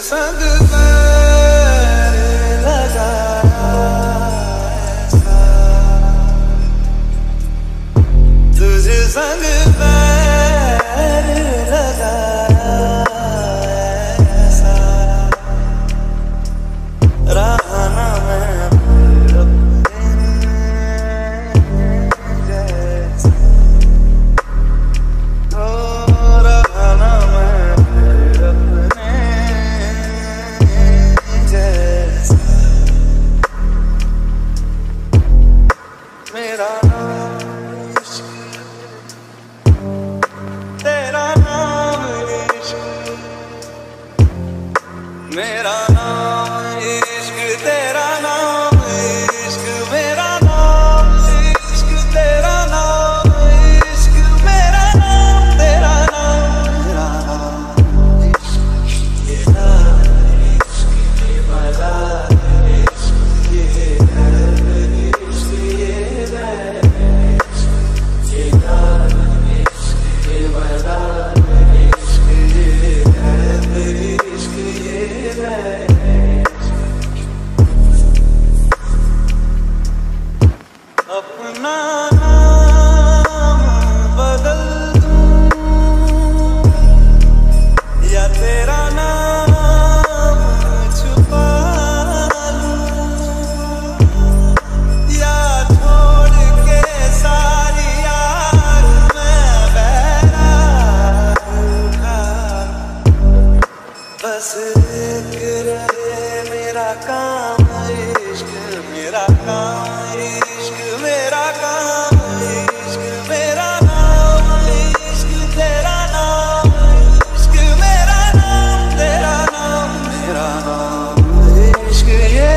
संग पैर लगाया ऐसा, तुझ संग पैर लगाया ऐसा, रहा ना मैं अपने जैसा, रहा ना मैं अपने जैसा। मेरा नाम इश्क, तेरा नाम इश्क, मेरा नाम इश्क, तेरा नाम इश्क, मेरा नाम इश्क, तेरा नाम इश्क, मेरा नाम, तेरा नाम, मेरा नाम इश्क, ये नाम इश्क, ये मजा इश्क, ये दर्द इश्क, ये मैं इश्क, ये नाम इश्क, ये मजा इश्क, ये दर्द इश्क, ये मैं अपना नाम बदल दूं या तेरा नाम छुपा लूं, या छोड़ के सारी यार मैं बैराग उठा, बस एक रहे मेरा काम इश्क, मेरा काम इश्क, मेरा काम इश्क, मेरा नाम इश्क, तेरा नाम इश्क, मेरा नाम, तेरा नाम, मेरा नाम इश्क, ये